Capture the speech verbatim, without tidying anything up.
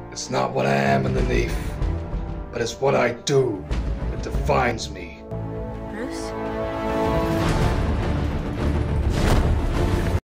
It's not what I am underneath, but it's what I do that defines me. Bruce?